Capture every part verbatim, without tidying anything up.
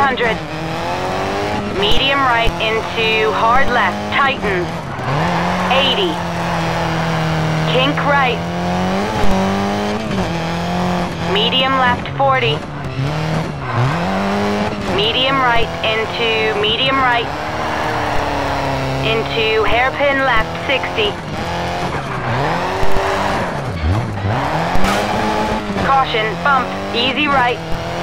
hundred. Medium right into hard left, tightens. eighty. Kink right. Medium left, forty. Medium right into medium right. Into hairpin left, sixty. Caution, bump, easy right.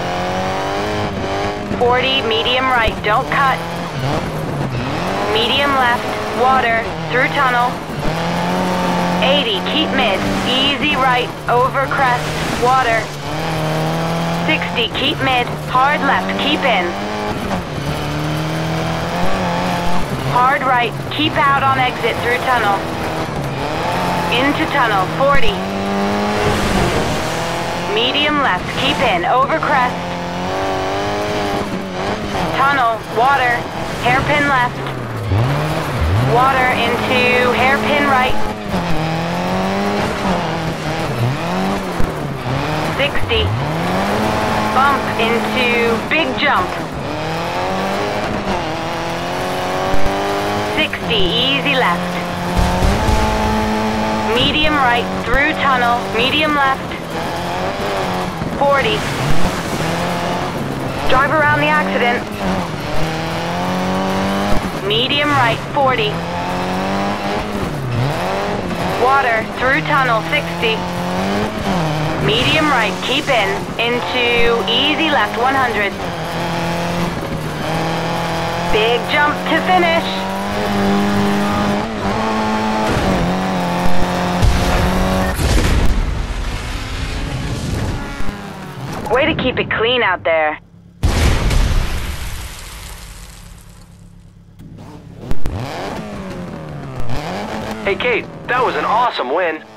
forty, medium right, don't cut. Medium left, water, through tunnel. eighty, keep mid, easy right, over crest, water. sixty, keep mid, hard left, keep in. Hard right, keep out on exit through tunnel. Into tunnel, forty. Medium left, keep in, over crest. Tunnel, water, hairpin left. Water into hairpin right. sixty. Bump into big jump. sixty, easy left. Medium right, through tunnel, medium left. forty. Drive around the accident. Medium right, forty. Water, through tunnel, sixty. Medium right, keep in, into easy left, one hundred. Big jump to finish. Way to keep it clean out there. Hey Kate, that was an awesome win.